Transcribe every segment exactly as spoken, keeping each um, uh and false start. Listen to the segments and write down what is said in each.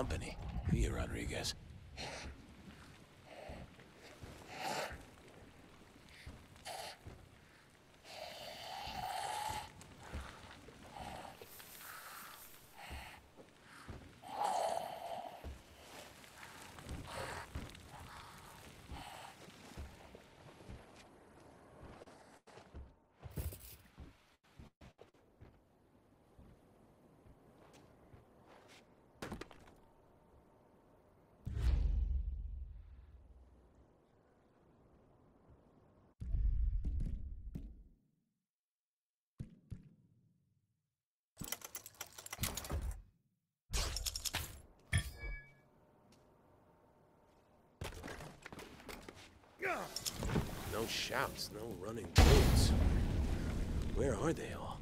company. Here, Rodriguez. No shouts, no running bullets. Where are they all?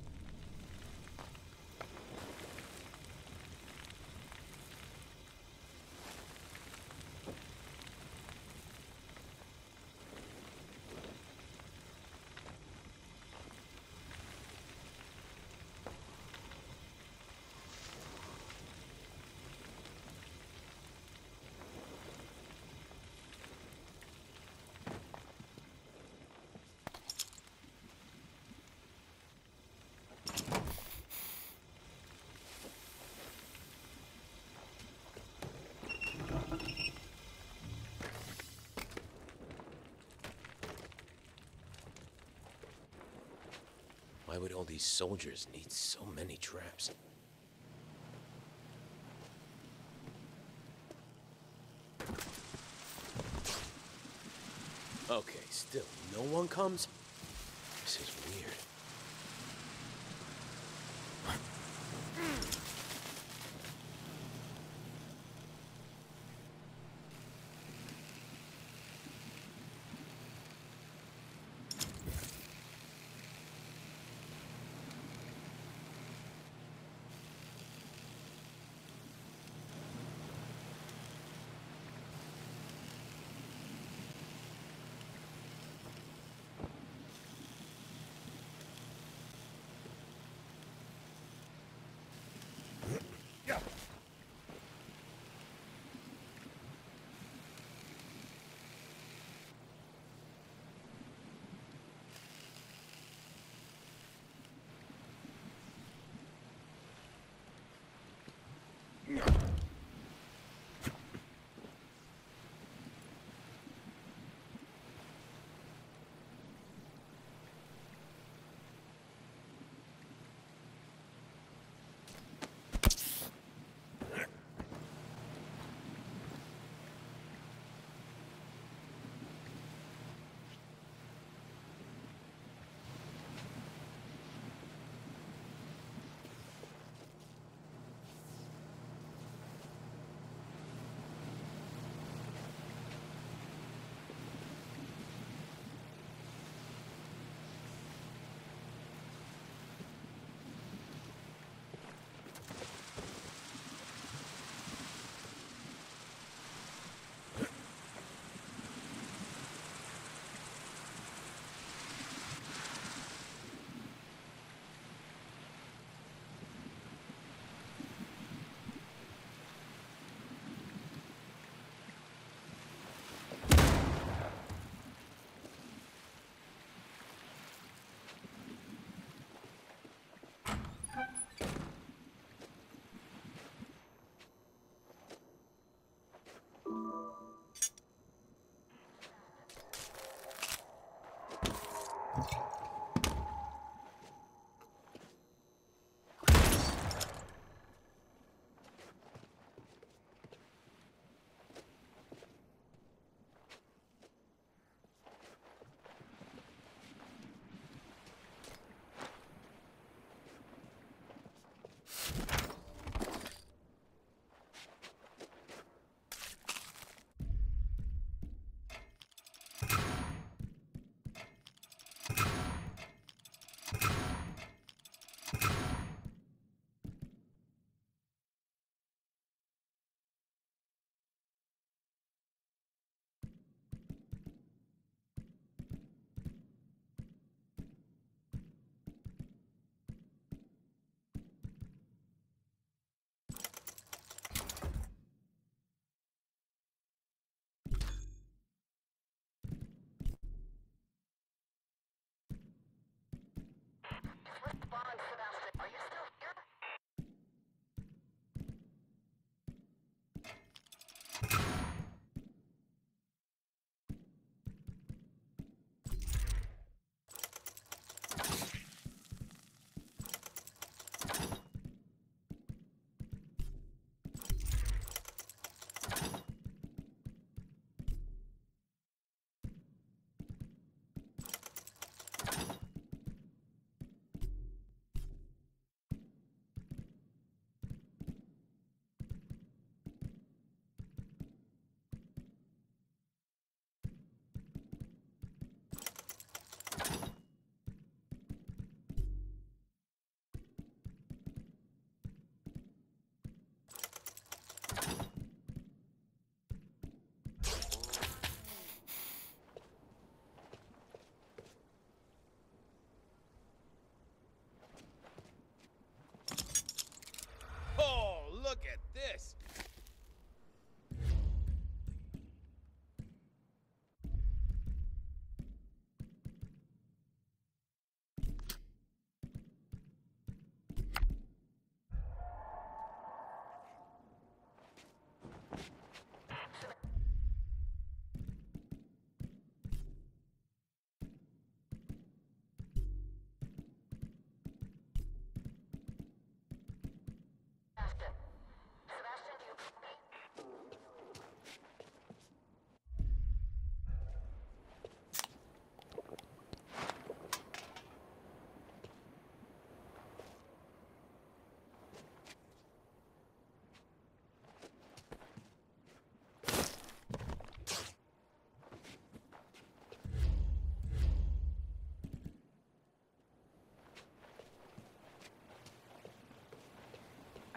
Why would all these soldiers need so many traps? Okay, still, no one comes? This is weird.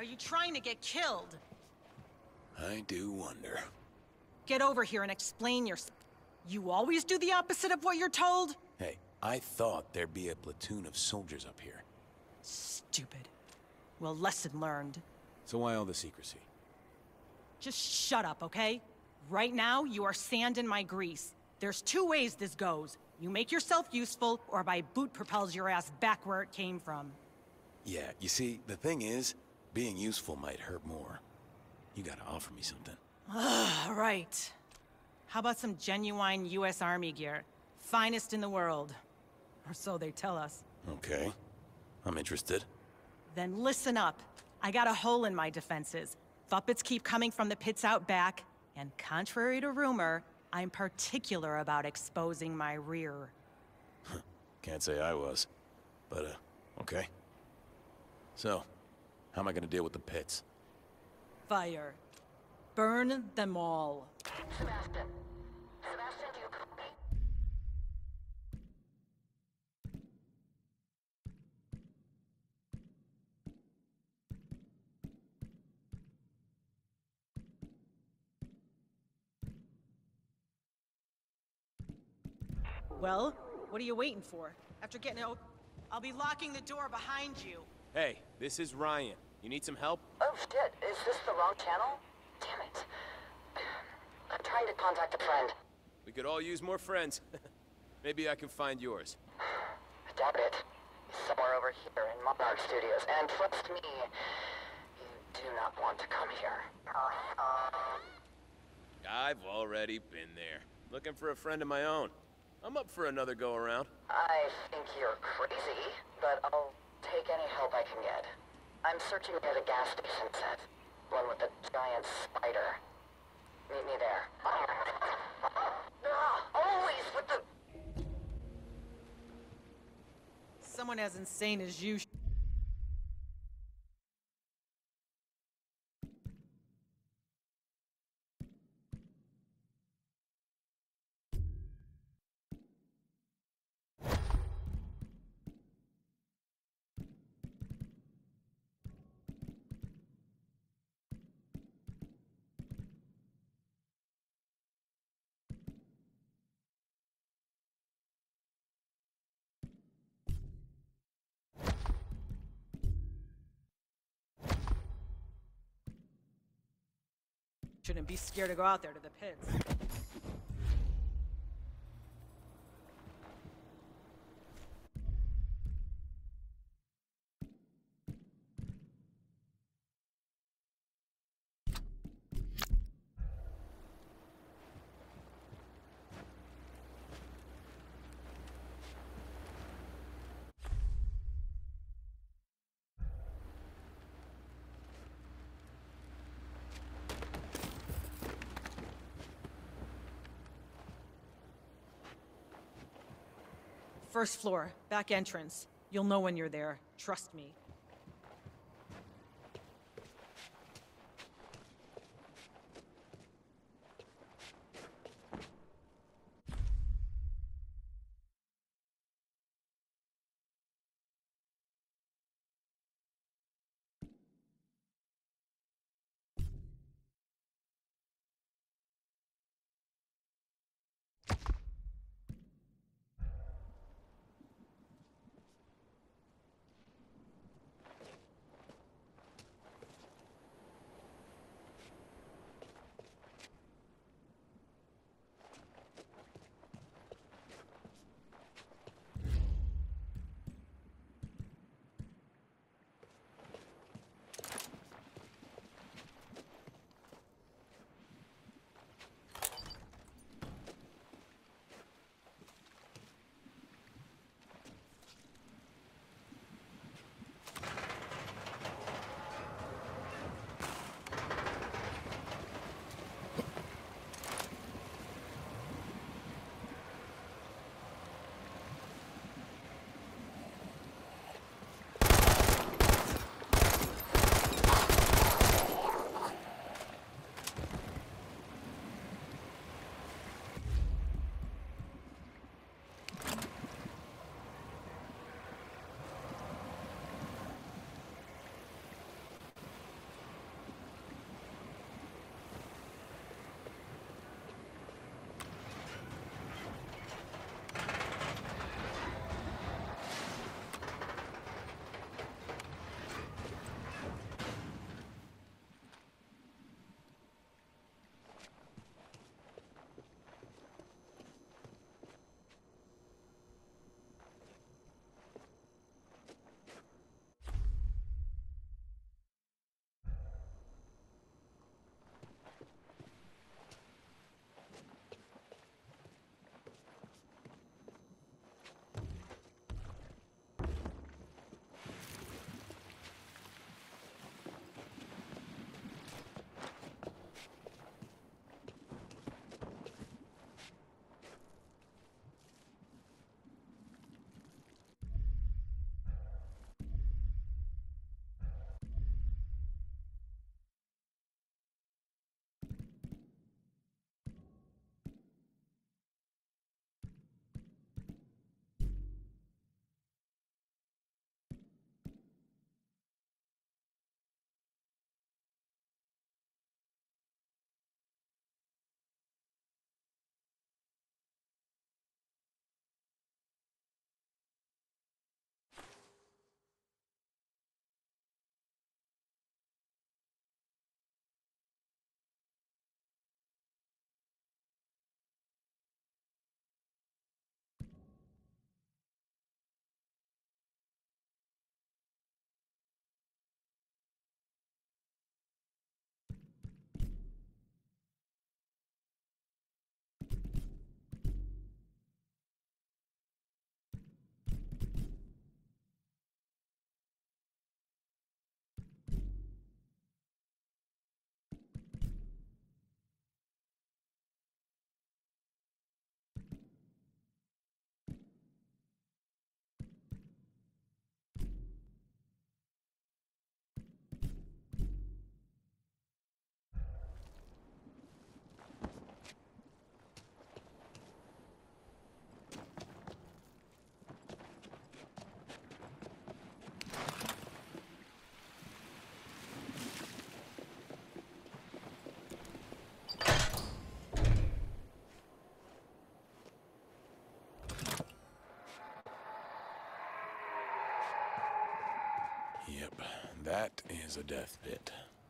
you trying to get killed? I do wonder. Get over here and explain your... You always do the opposite of what you're told? Hey, I thought there'd be a platoon of soldiers up here. Stupid. Well, lesson learned. So why all the secrecy? Just shut up, okay? Right now, you are sand in my grease. There's two ways this goes. You make yourself useful, or my boot propels your ass back where it came from. Yeah, you see, the thing is, being useful might hurt more. You gotta offer me something. All right. How about some genuine U S Army gear? Finest in the world. Or so they tell us. Okay. I'm interested. Then listen up. I got a hole in my defenses. Thuppets keep coming from the pits out back, and contrary to rumor, I'm particular about exposing my rear. Can't say I was. But, uh, okay. So, how am I gonna deal with the pits? Fire. Burn them all. Sebastian. Sebastian, do you copy? Well, what are you waiting for? After getting out, I'll be locking the door behind you. Hey, this is Ryan. You need some help? Oh shit, is this the wrong channel? Damn it. I'm trying to contact a friend. We could all use more friends. Maybe I can find yours. I doubt it. He's somewhere over here in Monarch Studios, and trust me, you do not want to come here. I've already been there. Looking for a friend of my own. I'm up for another go-around. I think you're crazy, but I'll take any help I can get. I'm searching near the gas station set. One with the giant spider. Meet me there. Ah, always with the... Someone as insane as you... Shouldn't be scared to go out there to the pits. First floor, back entrance. You'll know when you're there. Trust me. That is a death pit.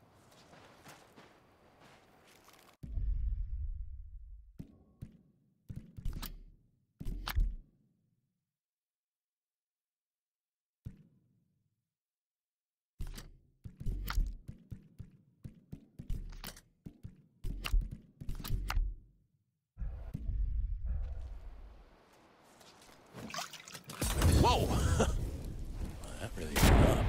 Whoa! Well, that really went up.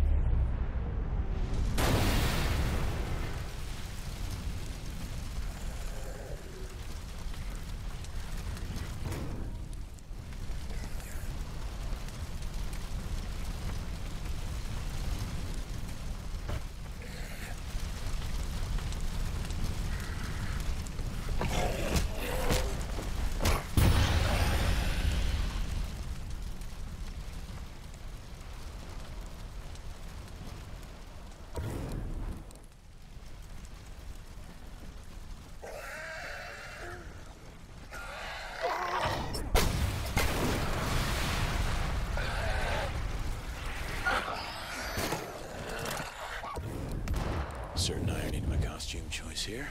Certain irony to my costume choice here.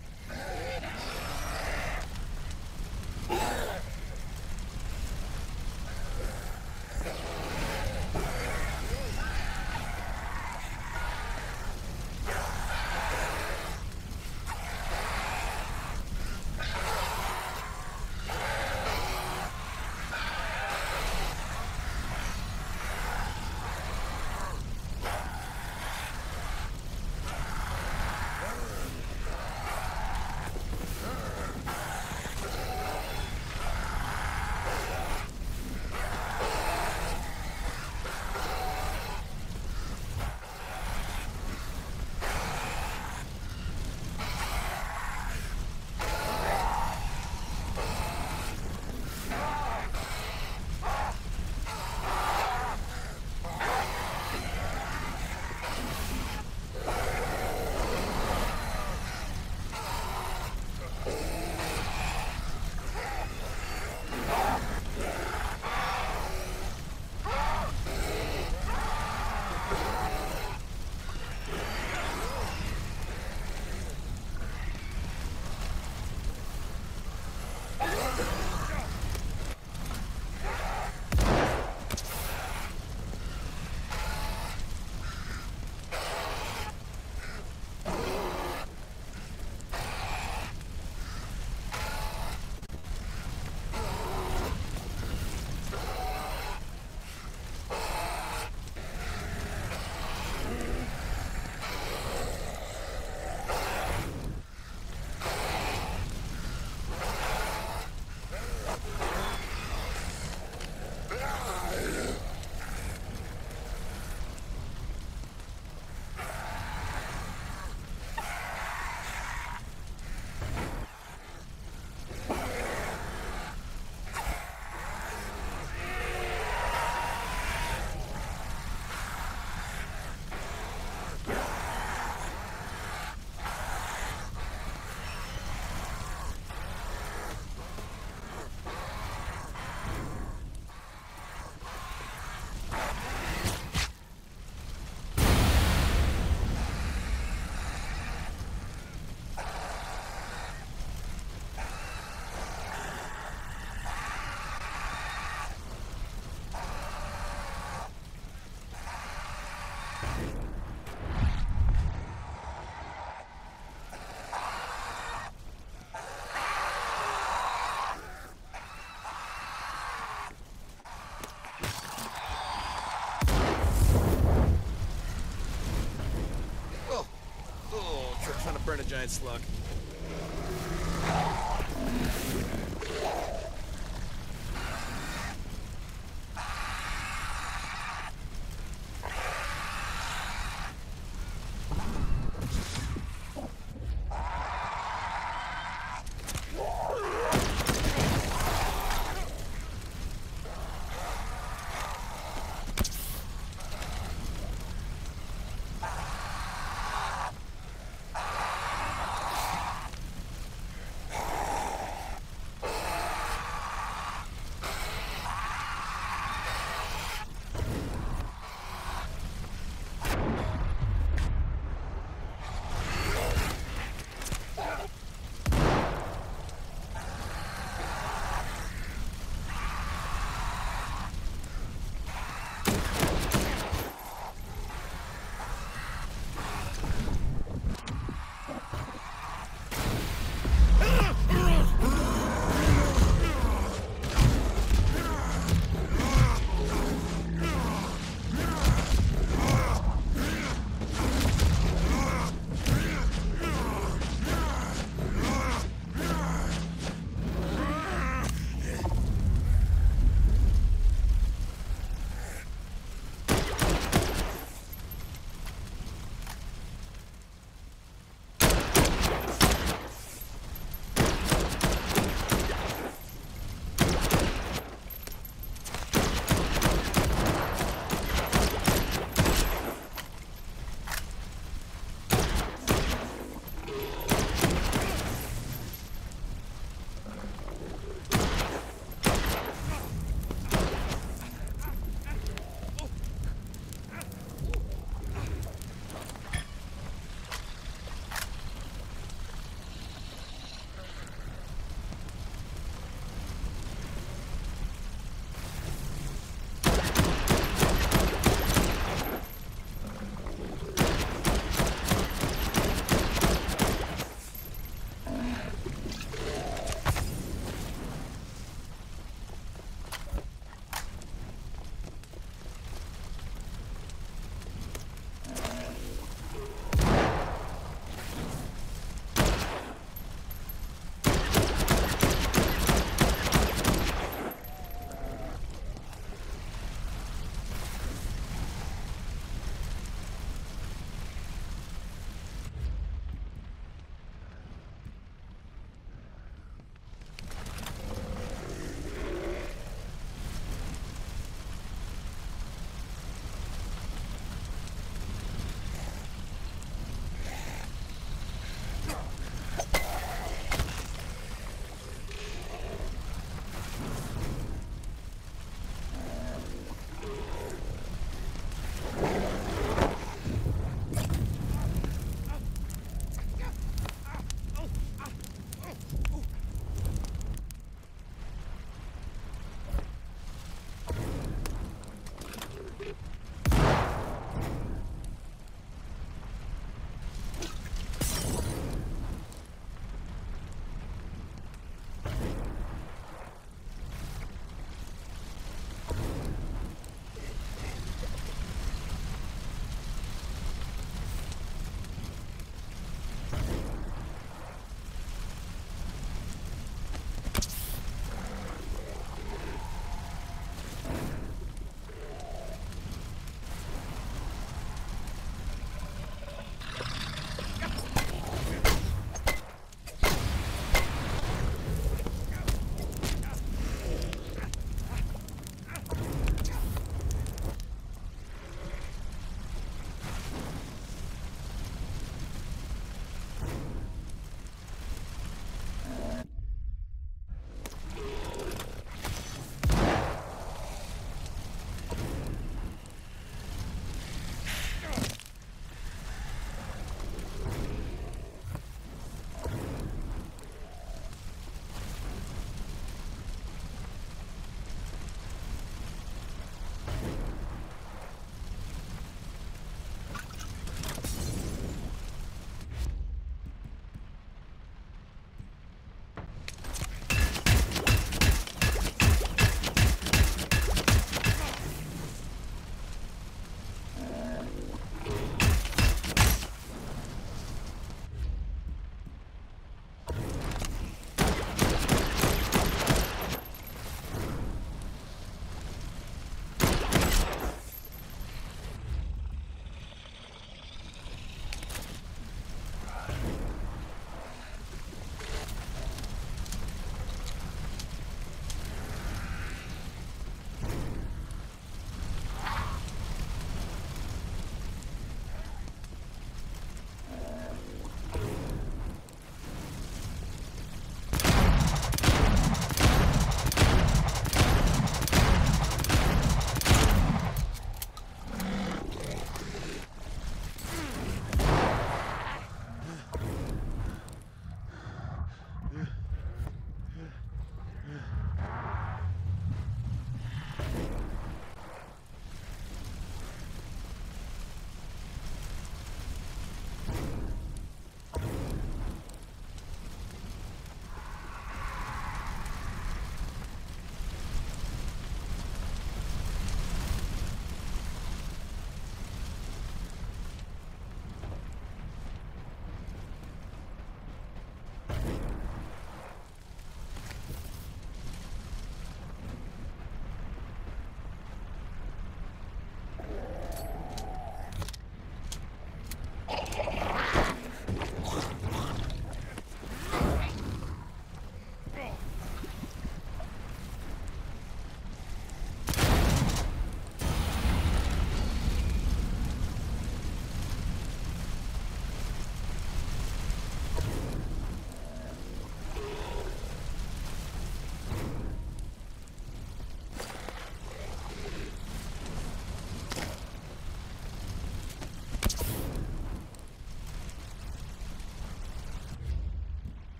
Burn a giant slug.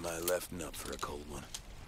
my left nut for a cold one.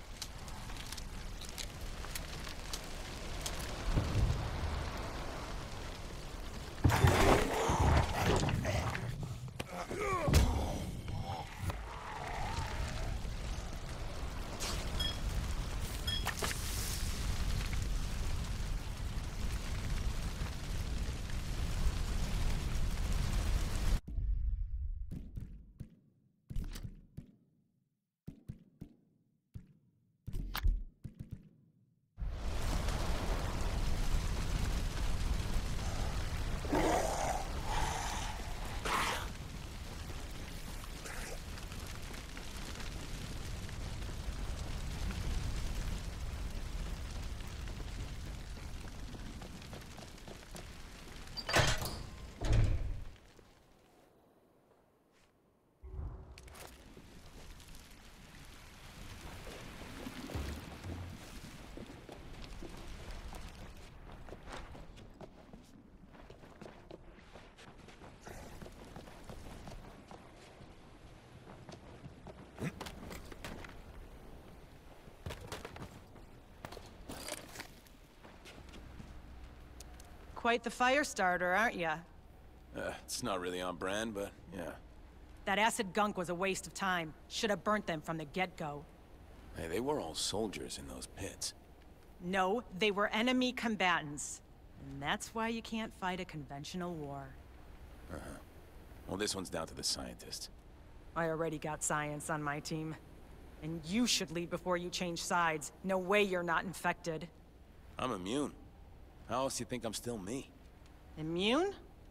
Quite the fire starter, aren't ya? Uh, it's not really on brand, but yeah. That acid gunk was a waste of time. Should have burnt them from the get-go. Hey, they were all soldiers in those pits. No, they were enemy combatants. And that's why you can't fight a conventional war. Uh-huh. Well, this one's down to the scientists. I already got science on my team. And you should leave before you change sides. No way you're not infected. I'm immune. How else do you think I'm still me? Immune?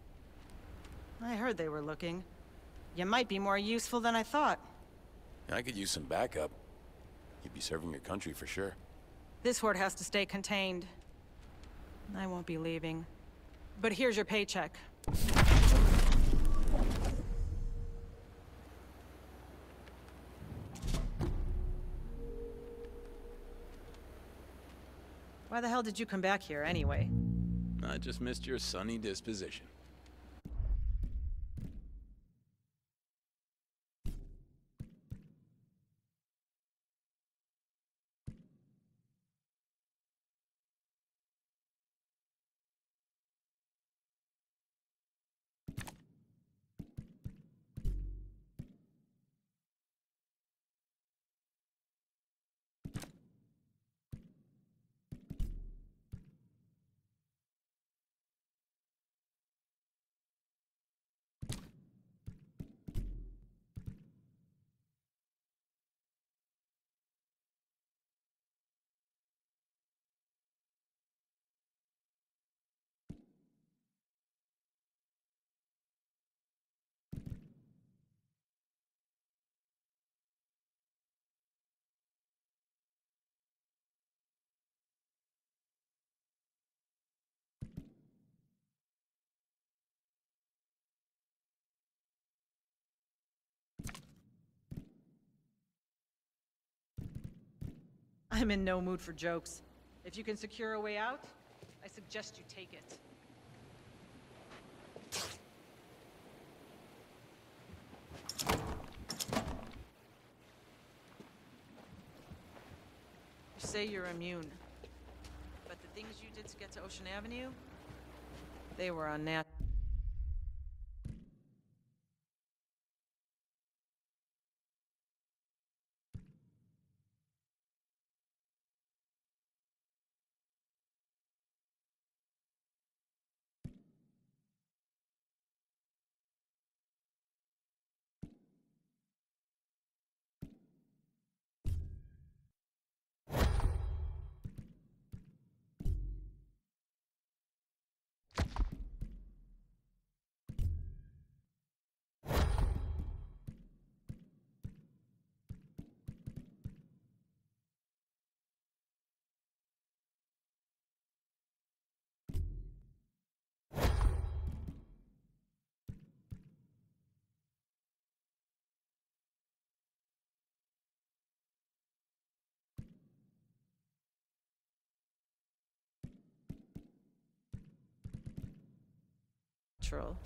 I heard they were looking. You might be more useful than I thought. I could use some backup. You'd be serving your country for sure. This horde has to stay contained. I won't be leaving. But here's your paycheck. Why the hell did you come back here, anyway? I just missed your sunny disposition. I'm in no mood for jokes. If you can secure a way out, I suggest you take it. You say you're immune. But the things you did to get to Ocean Avenue, they were unnatural.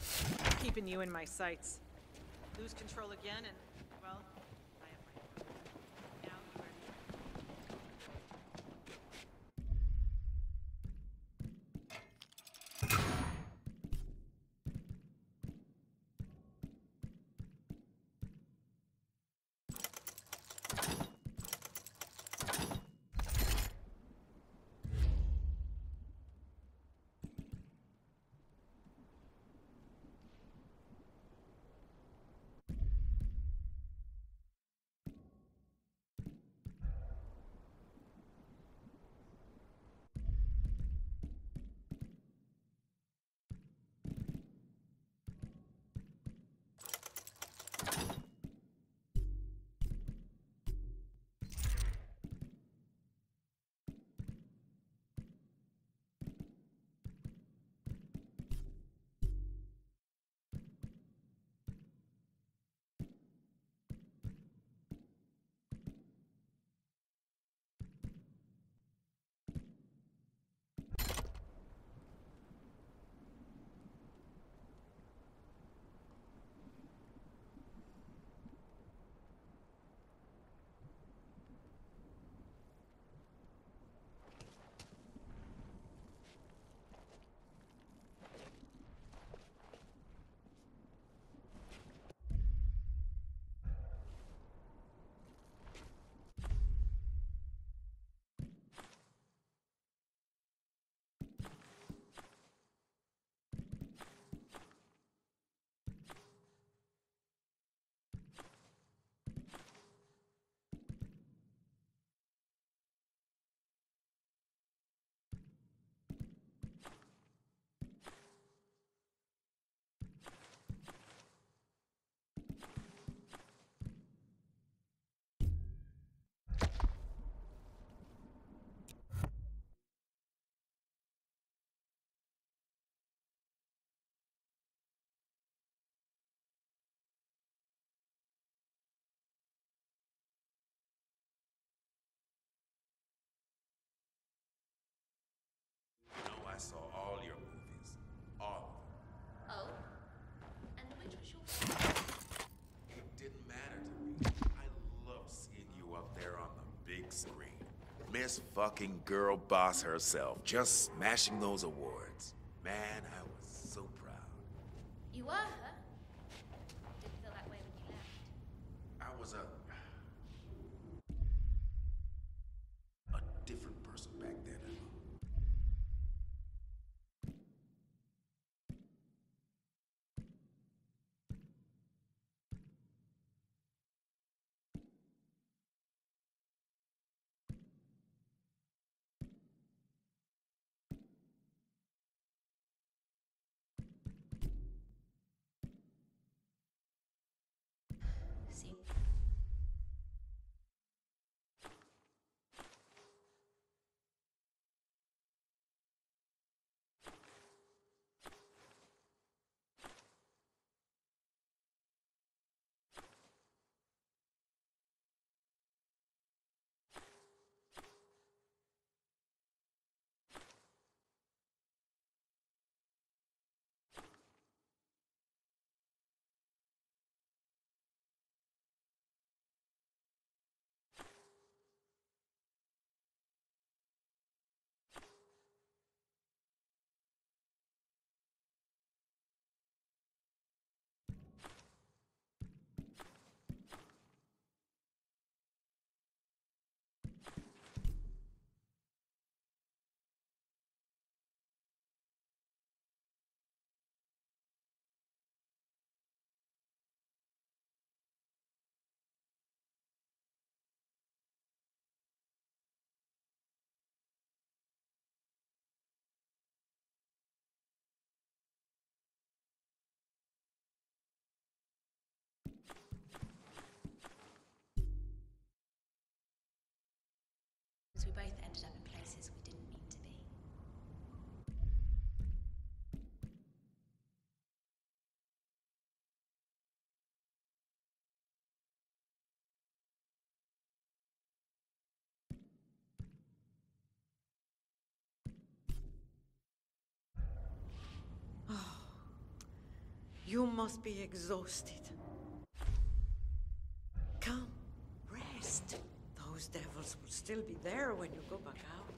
Keeping you in my sights. Lose control again and, well, I have my... Miss fucking girl boss herself, just smashing those awards. Man, I was so proud. You were? Didn't feel that way when you left. I was a... a different person back then, Emma. See? Because we both ended up in places we didn't mean to be. You must be exhausted. Come, rest. Those devils will still be there when you go back out.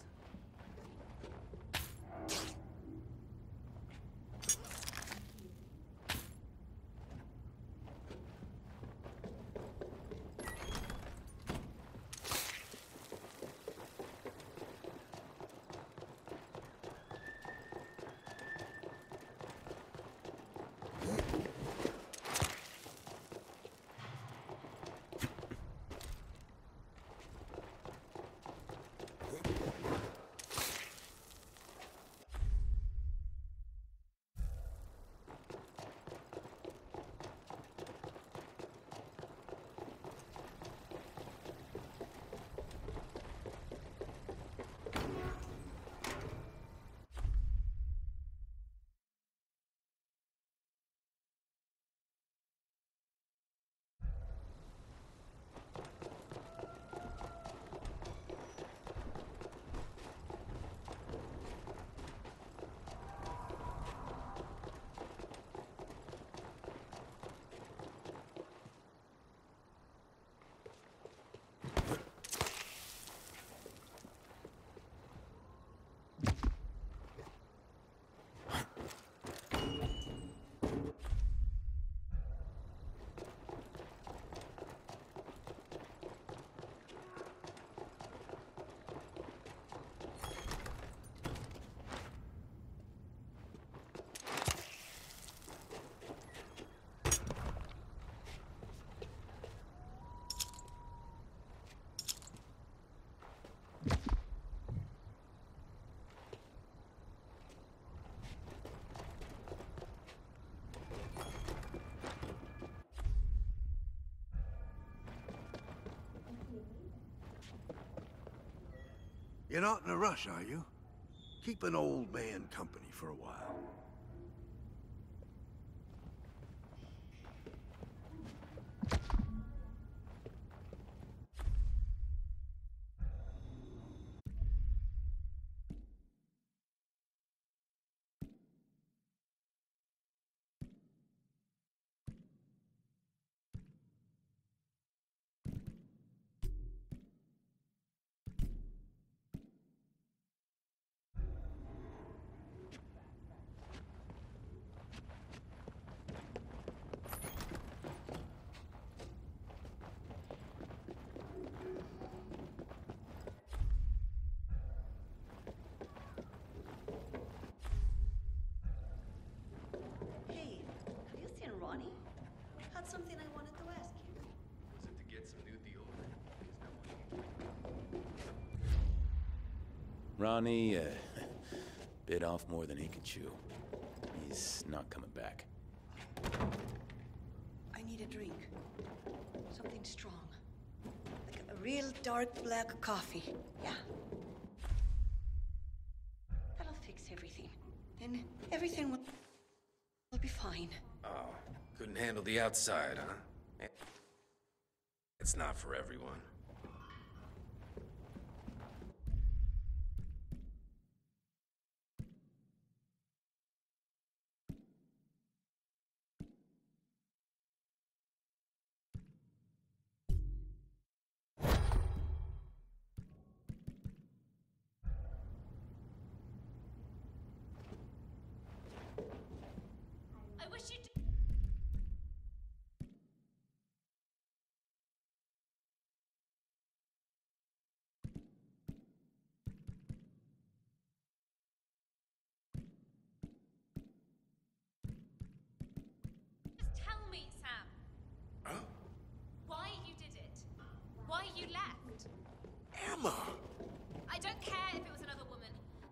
You're not in a rush, are you? Keep an old man company for a while. Ronnie, uh, bit off more than he could chew. He's not coming back. I need a drink. Something strong. Like a real dark black coffee. Yeah. That'll fix everything. Then everything will, will be fine. Oh, couldn't handle the outside, huh? It's not for everyone. I wish you'd... Just tell me, Sam. Huh? Why you did it. Why you left. Emma! I don't care if it was another woman.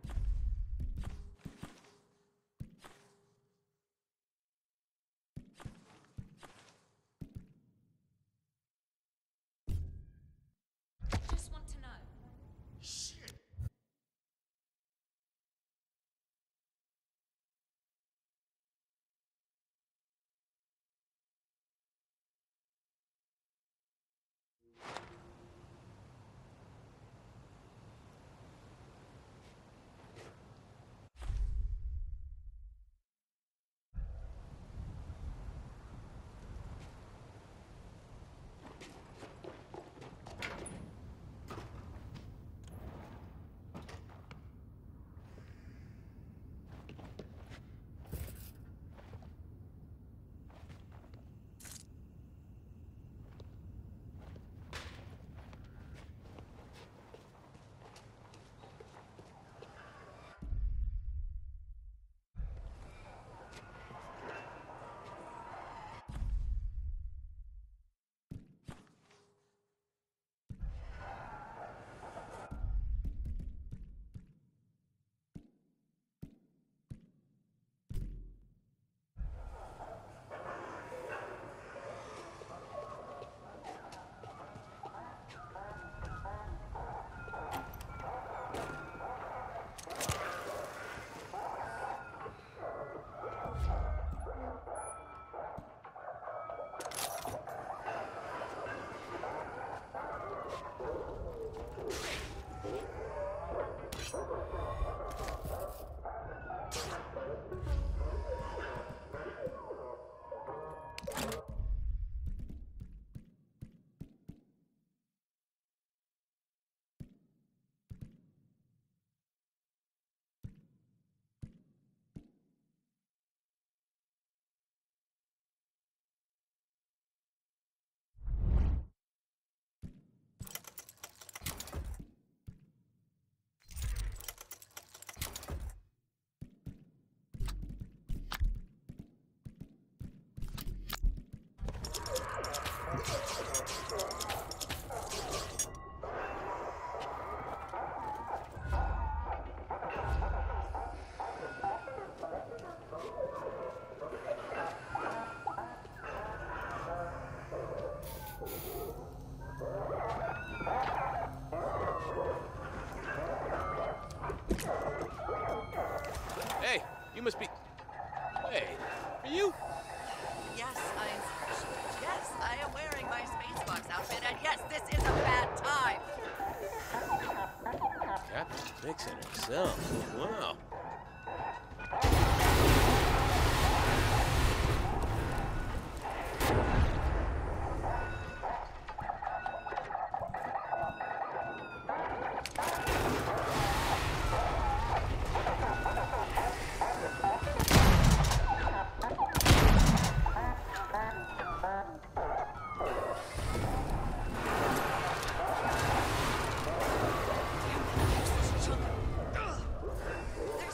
I just want to know. Shit! Hey, you must be... Hey, are you? Yes, I'm... Yes, I am wearing my Spacebox outfit, and yes, this is a bad time. Captain Vixen herself. Wow. There's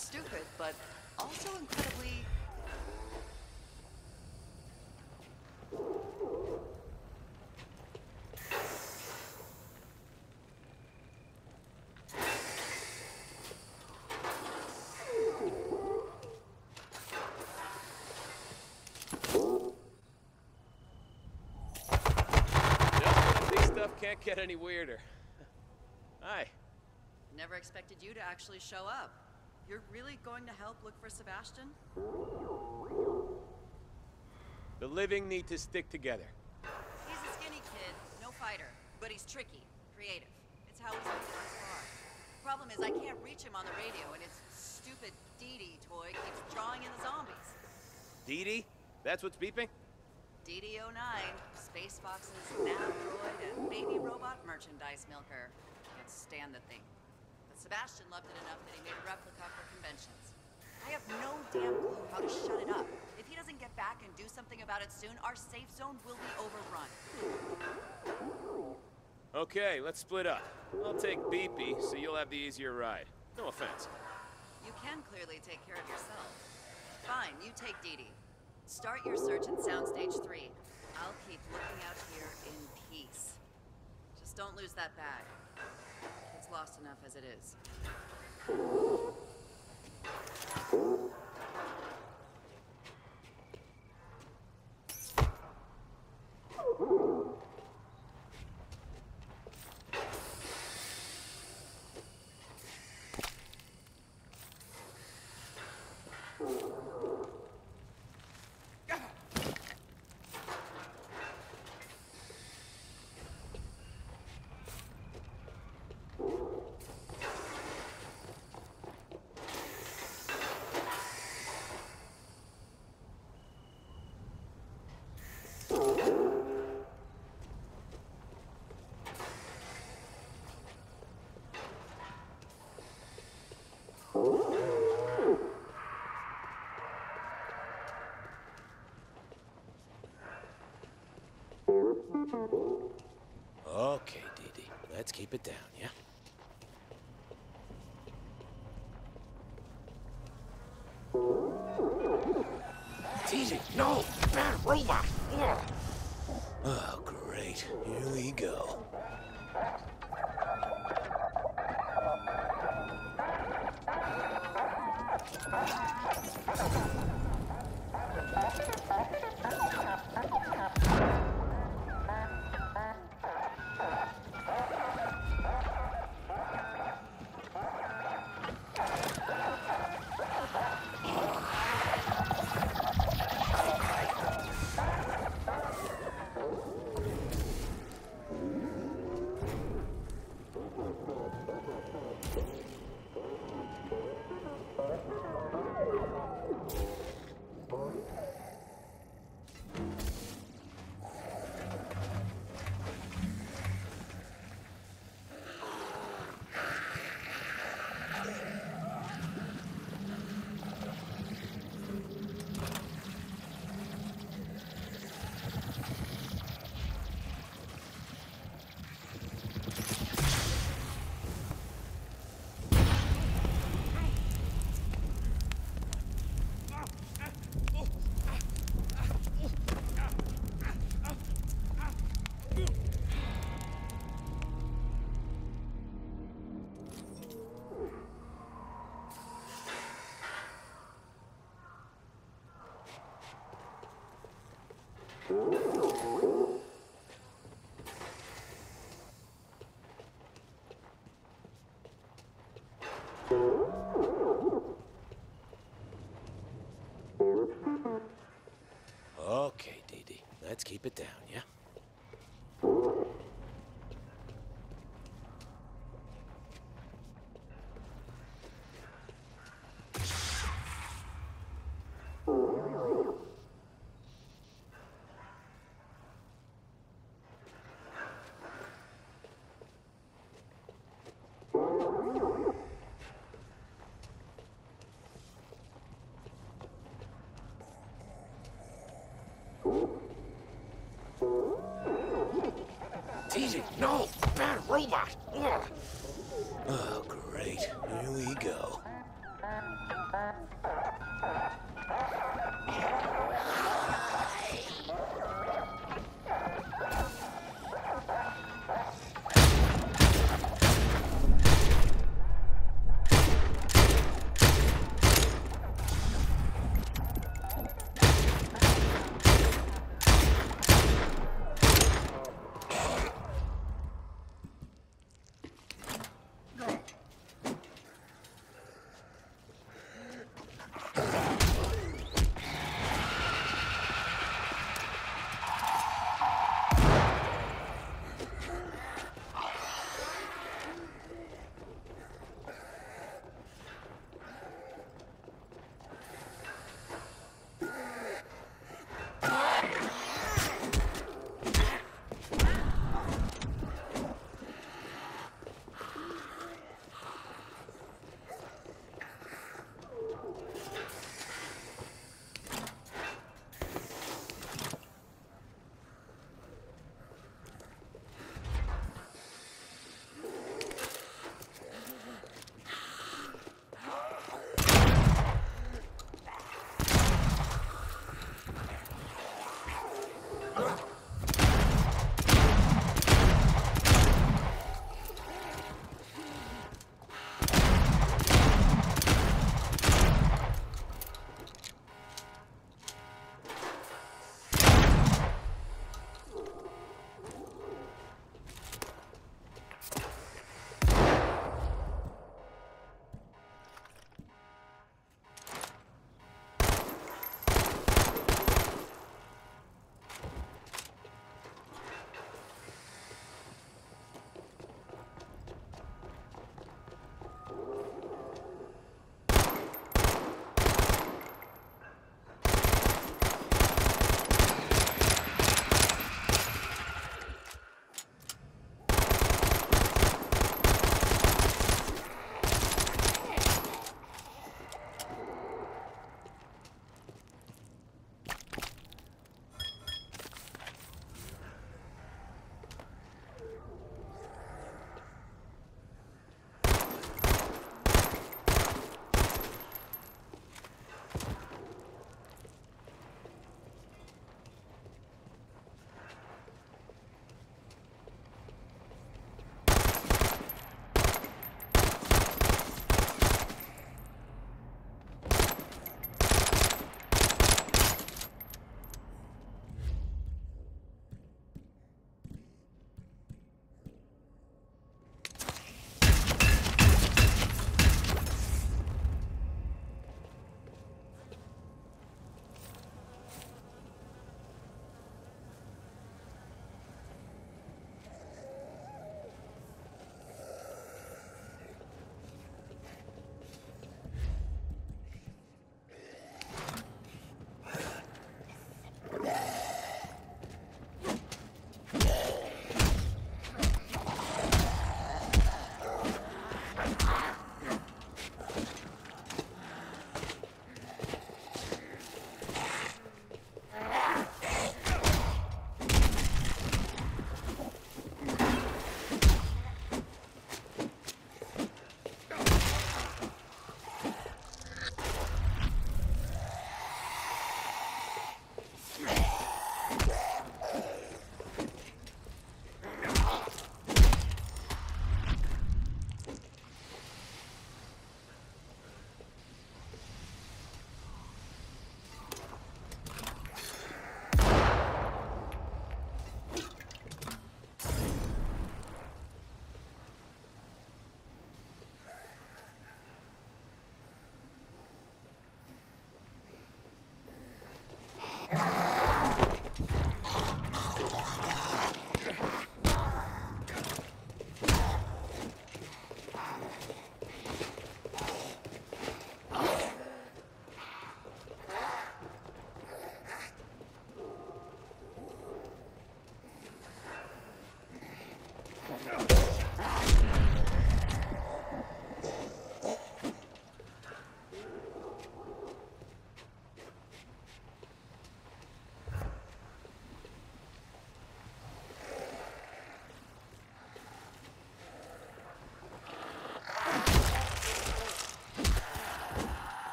stupid, but also incredibly... Can't get any weirder. Hi. Never expected you to actually show up. You're really going to help look for Sebastian? The living need to stick together. He's a skinny kid, no fighter, but he's tricky, creative. It's how he's made it this far. Problem is, I can't reach him on the radio, and his stupid Dee Dee toy keeps drawing in the zombies. Dee Dee? That's what's beeping? D D oh nine, Space Fox's nav droid and baby robot merchandise milker. Can't stand the thing. But Sebastian loved it enough that he made a replica for conventions. I have no damn clue how to shut it up. If he doesn't get back and do something about it soon, our safe zone will be overrun. Okay, let's split up. I'll take Beepy, so you'll have the easier ride. No offense. You can clearly take care of yourself. Fine, you take Dee Dee. Start your search in Soundstage three. I'll keep looking out here in peace. Just don't lose that bag. It's lost enough as it is. Okay, Dee Dee. Let's keep it down, yeah? Dee Dee, no! Bad robot! Ugh. Oh, great. Here we go. Okay, Dee Dee. Let's keep it down, yeah? Dee Dee, no! Bad robot! Ugh. Oh, great. Here we go.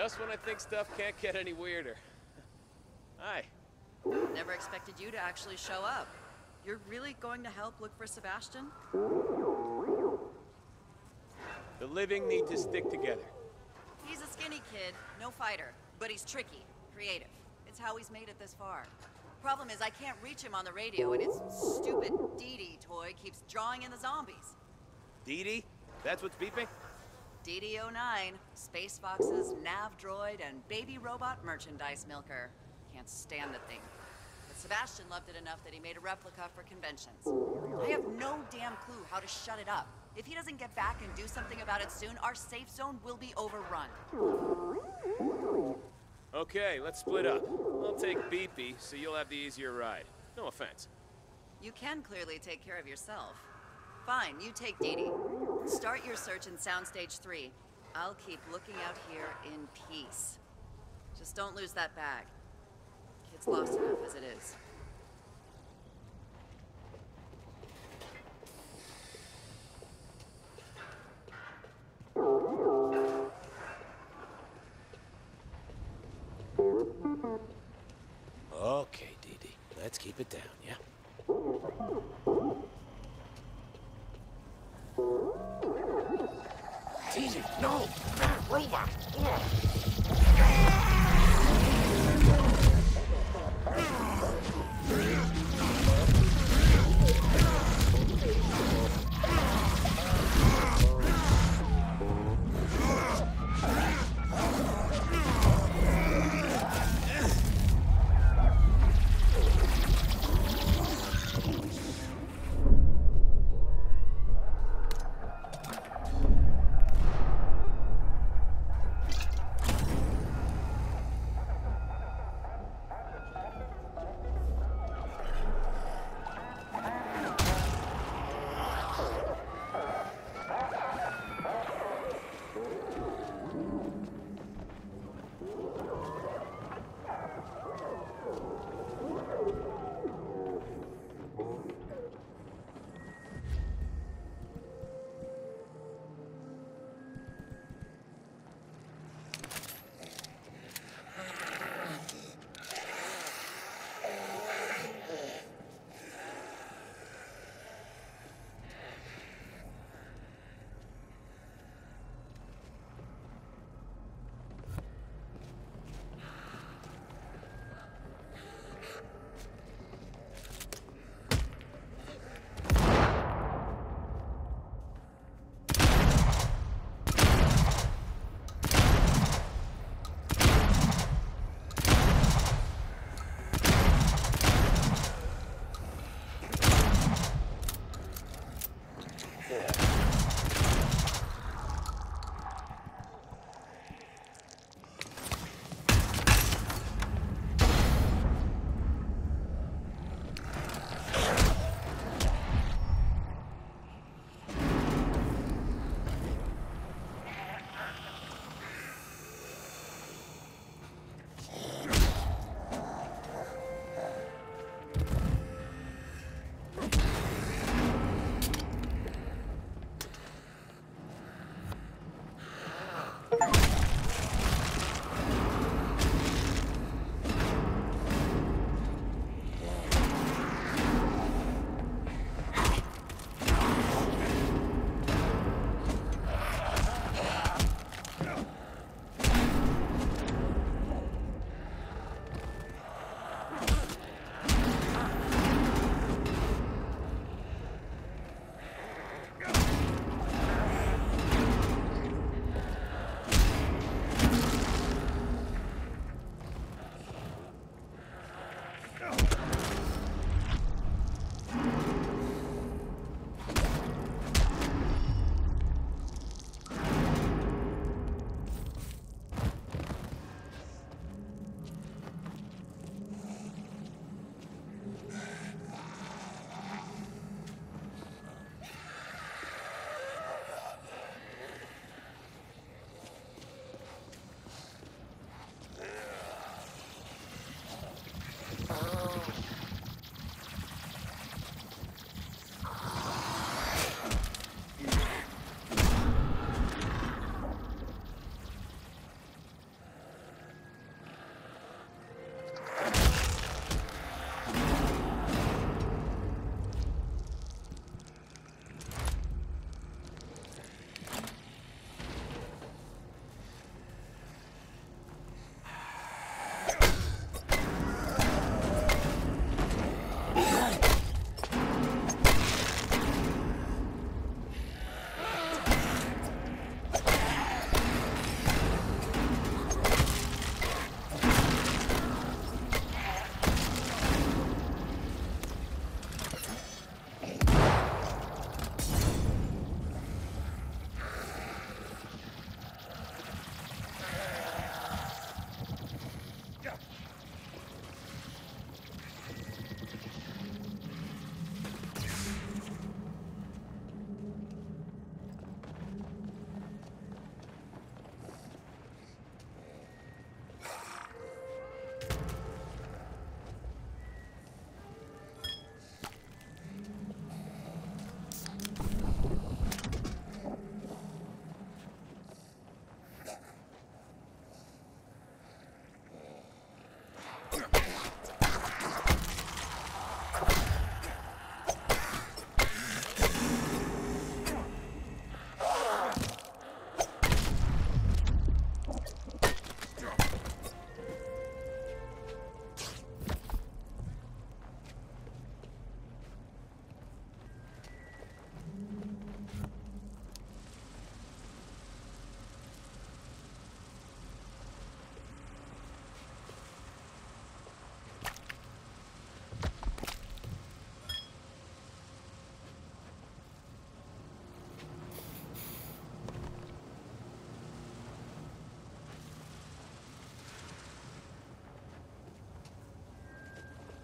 Just when I think stuff can't get any weirder. Hi. Never expected you to actually show up. You're really going to help look for Sebastian? The living need to stick together. He's a skinny kid, no fighter, but he's tricky, creative. It's how he's made it this far. Problem is, I can't reach him on the radio, and his stupid Dee Dee toy keeps drawing in the zombies. Dee Dee? That's what's beeping? D D oh nine, Space Fox's nav droid and baby robot merchandise milker. Can't stand the thing. But Sebastian loved it enough that he made a replica for conventions. I have no damn clue how to shut it up. If he doesn't get back and do something about it soon, our safe zone will be overrun. Okay, let's split up. I'll take Beepy, so you'll have the easier ride. No offense. You can clearly take care of yourself. Fine, you take Dee Dee. Start your search in Soundstage three. I'll keep looking out here in peace. Just don't lose that bag. Kid's lost enough as it is. Okay, Dee Dee. Let's keep it down, yeah? Dee Dee, no! Robot!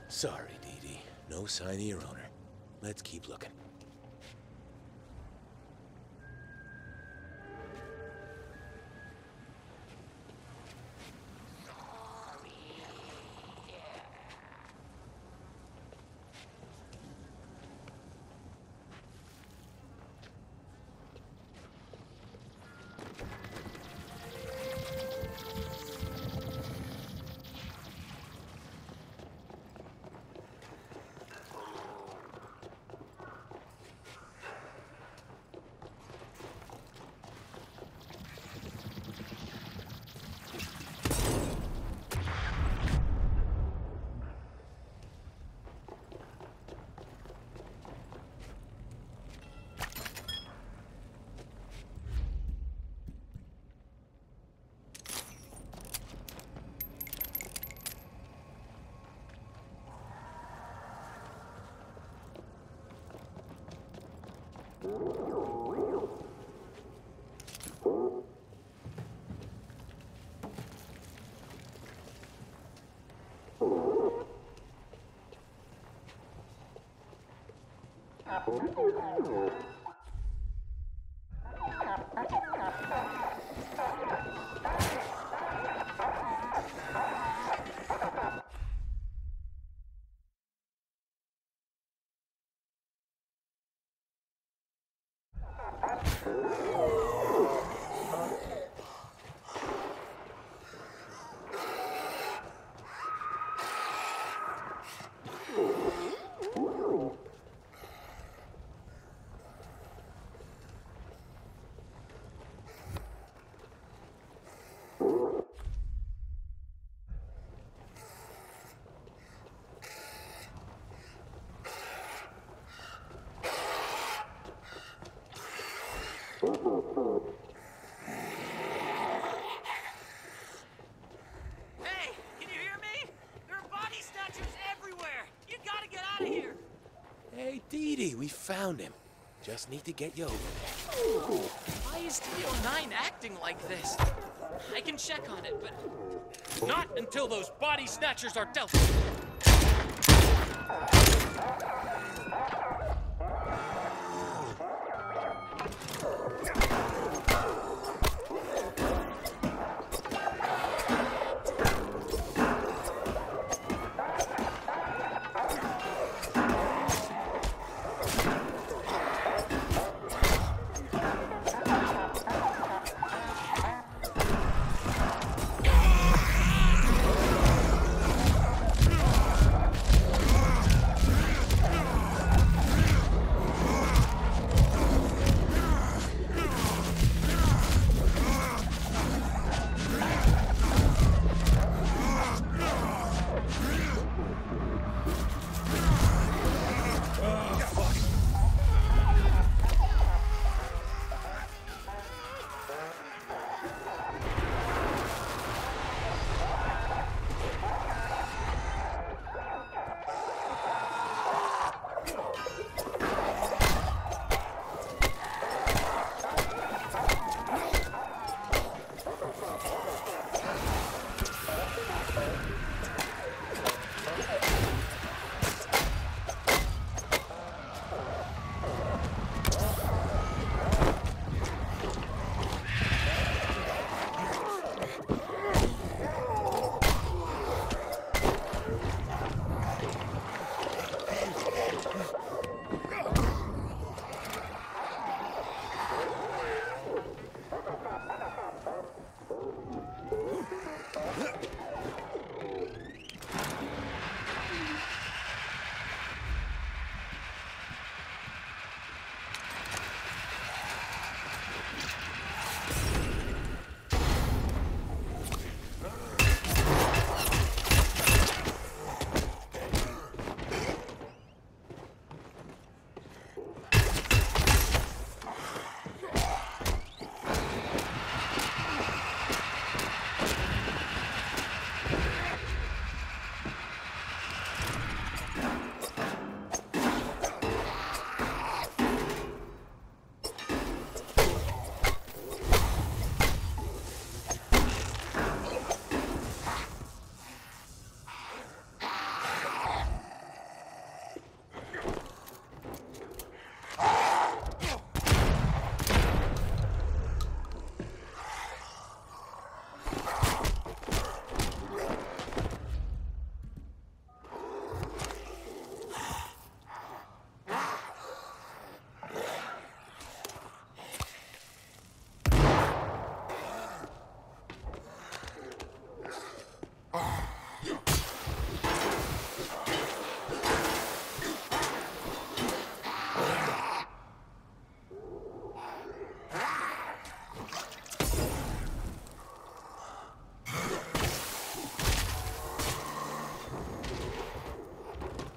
Sorry, Dee Dee. No sign of your owner. Let's keep looking. Hey, can you hear me? There are body snatchers everywhere! You gotta get out of here! Hey, Dee Dee, we found him. Just need to get you over there. Why is T oh nine acting like this? I can check on it, but not until those body snatchers are dealt with.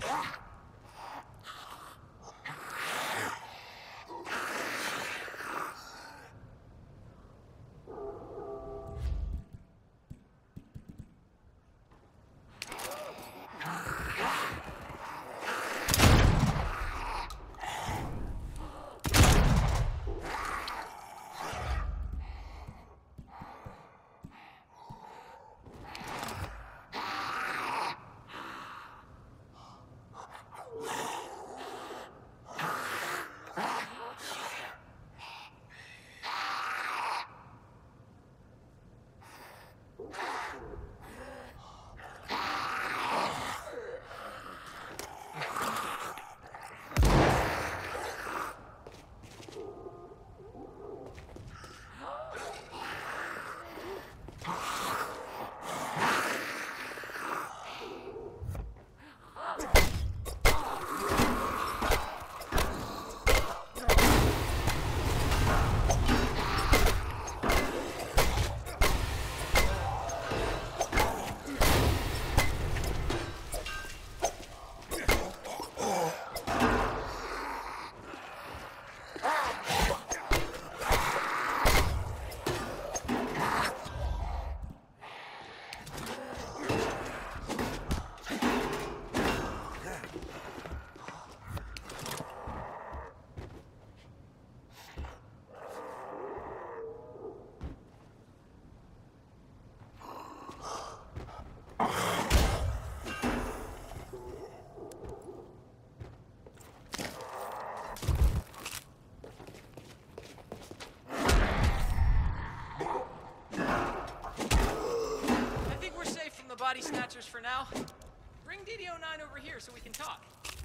Body snatchers for now. Bring D D O nine over here so we can talk.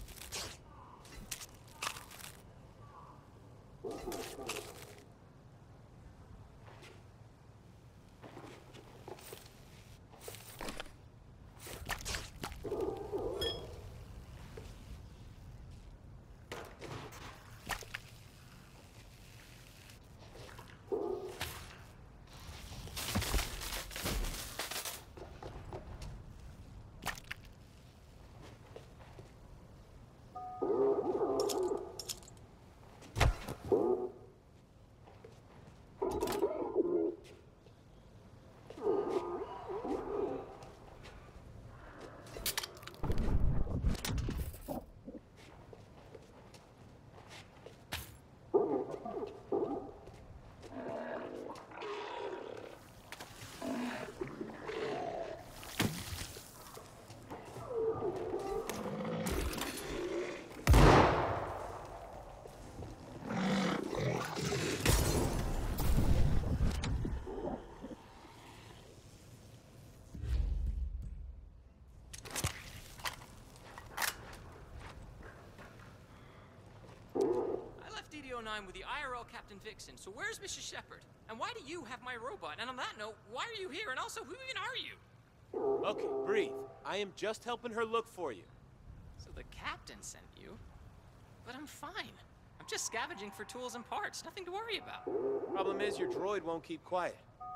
D D O nine with the I R L Captain Vixen, so where's Missus Shepard? And why do you have my robot? And on that note, why are you here? And also, who even are you? Okay, breathe. I am just helping her look for you. So the captain sent you? But I'm fine. I'm just scavenging for tools and parts. Nothing to worry about. Problem is, your droid won't keep quiet.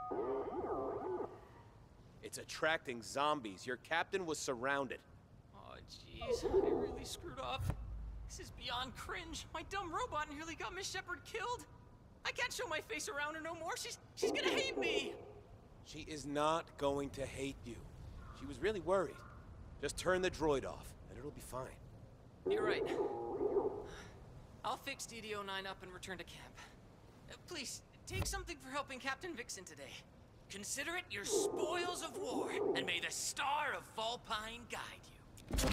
It's attracting zombies. Your captain was surrounded. Oh, jeez. I really screwed up. This is beyond cringe. My dumb robot nearly got Miss Shepard killed. I can't show my face around her no more. She's she's gonna hate me. She is not going to hate you. She was really worried. Just turn the droid off, and it'll be fine. You're right. I'll fix D D O nine up and return to camp. Uh, please, take something for helping Captain Vixen today. Consider it your spoils of war, and may the star of Volpine guide you.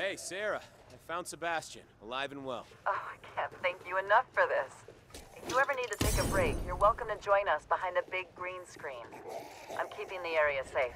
Hey, Sarah. I found Sebastian, alive and well. Oh, I can't thank you enough for this. If you ever need to take a break, you're welcome to join us behind a big green screen. I'm keeping the area safe.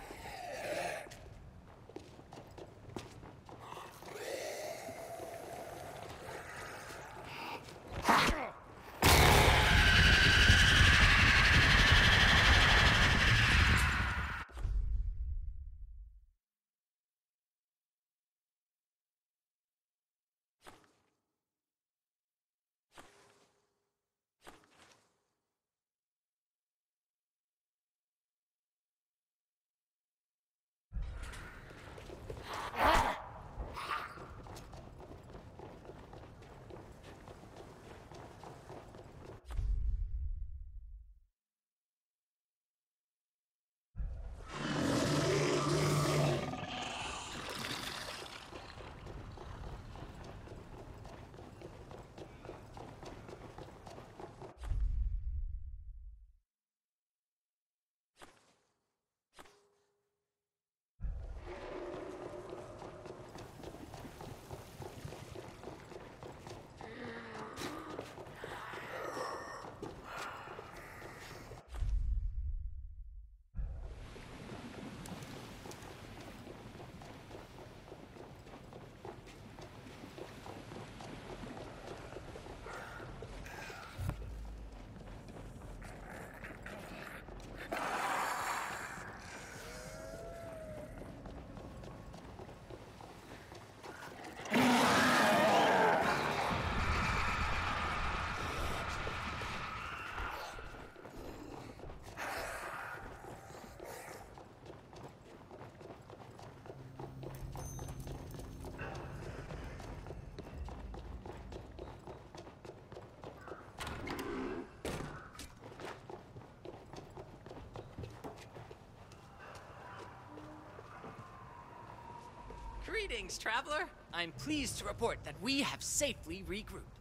Greetings, traveler. I'm pleased to report that we have safely regrouped.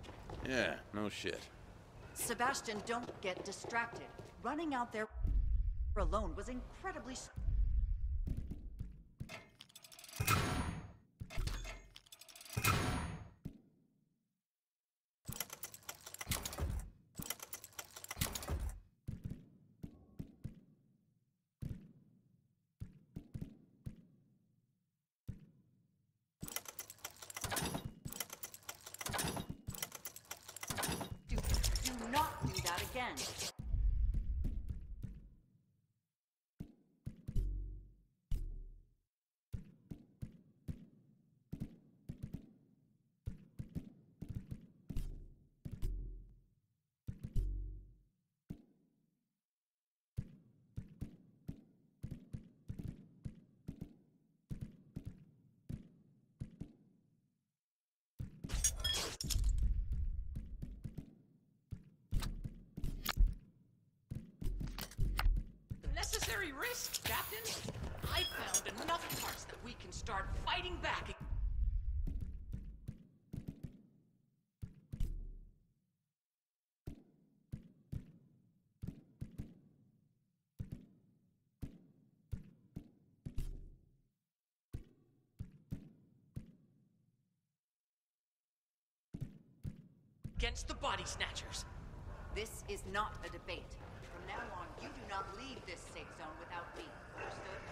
Yeah, no shit. Sebastian, don't get distracted. Running out there alone was incredibly... s- Do, do not do that again. Necessary risk, Captain. I found enough parts that we can start fighting back. Against the body snatchers. This is not a debate. From now on, you do not leave this safe zone without me. Understood?